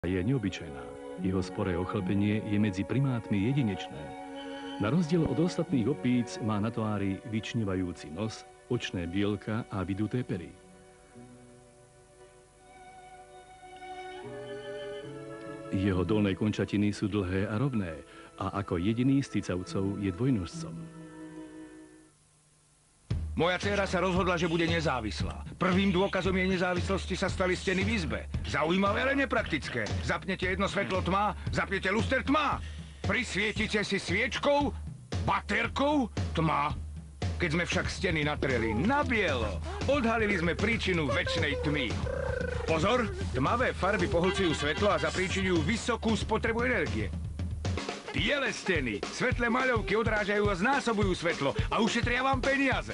Je neobyčajná. Jeho sporé ochlpenie je medzi primátmi jedinečné. Na rozdiel od ostatných opíc má na tvári vyčnevajúci nos, očné bielka a vyduté pery. Jeho dolné končatiny sú dlhé a rovné a ako jediný z cicavcov je dvojnožcom. Moja dcéra sa rozhodla, že bude nezávislá. Prvým dôkazom jej nezávislosti sa stali steny v izbe. Zaujímavé, ale nepraktické. Zapnete jedno svetlo tma, zapnete luster tma. Prisvietite si sviečkou, baterkou tma. Keď sme však steny natreli na bielo, odhalili sme príčinu večnej tmy. Pozor, tmavé farby pohlcujú svetlo a zapríčinujú vysokú spotrebu energie. Biele steny, svetlé maľovky odrážajú a znásobujú svetlo a ušetria vám peniaze.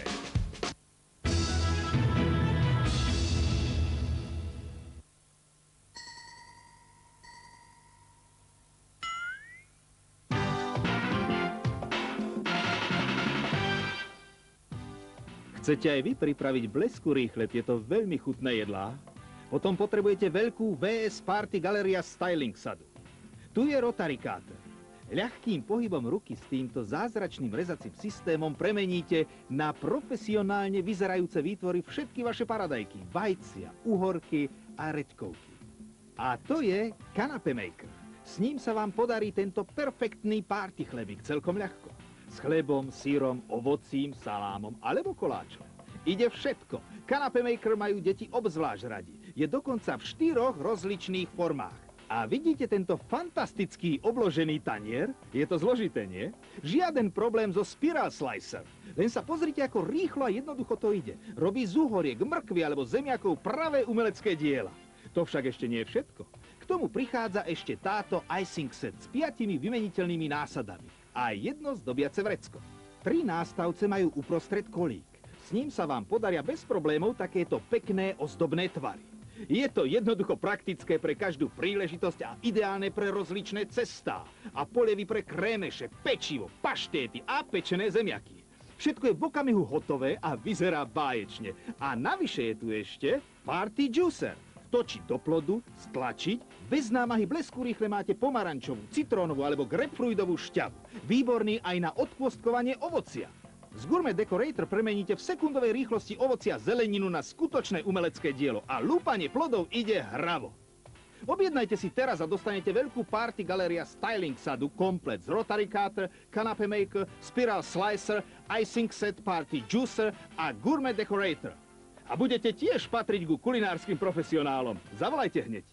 Chcete aj vy pripraviť blesku rýchle tieto veľmi chutné jedlá? Potom potrebujete veľkú VS Party Galleria Styling sadu. Tu je rotarikátor. Ľahkým pohybom ruky s týmto zázračným rezacím systémom premeníte na profesionálne vyzerajúce výtvory všetky vaše paradajky, vajcia, uhorky a reďkovky. A to je Canapé Maker. S ním sa vám podarí tento perfektný party chlebík celkom ľahko. S chlebom, sírom, ovocím, salámom alebo koláčom. Ide všetko. Canapé Maker majú deti obzvlášť radi. Je dokonca v 4 rozličných formách. A vidíte tento fantastický obložený tanier? Je to zložité, nie? Žiaden problém so Spiral Slicer. Len sa pozrite, ako rýchlo a jednoducho to ide. Robí z uhoriek, mrkvy alebo zemiakov pravé umelecké diela. To však ešte nie je všetko. K tomu prichádza ešte táto icing set s 5 vymeniteľnými násadami. A jedno zdobiace vrecko. 3 nástavce majú uprostred kolík. S ním sa vám podaria bez problémov takéto pekné ozdobné tvary. Je to jednoducho praktické pre každú príležitosť a ideálne pre rozličné cestá. A polievy pre krémeše, pečivo, paštéty a pečené zemiaky. Všetko je v okamihu hotové a vyzerá báječne. A navyše je tu ešte Party Juicer. Točiť do plodu, stlačiť, bez námahy blesku rýchle máte pomarančovú, citrónovú alebo grapefruitovú šťavu. Výborný aj na odkôstkovanie ovocia. Z Gourmet Decorator premeníte v sekundovej rýchlosti ovocia a zeleninu na skutočné umelecké dielo a lúpanie plodov ide hravo. Objednajte si teraz a dostanete veľkú Party Galleria Styling sadu komplet z rotarikátor, Canapé Maker, Spiral Slicer, icing set, Party Juicer a Gourmet Decorator. A budete tiež patriť ku kulinárskym profesionálom. Zavolajte hneď.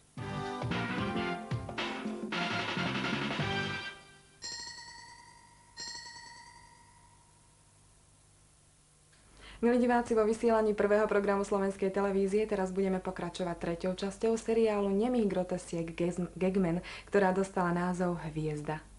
Milí diváci, vo vysielaní prvého programu slovenskej televízie teraz budeme pokračovať 3. časťou seriálu nemých grotesiek Gagman, ktorá dostala názov Hviezda.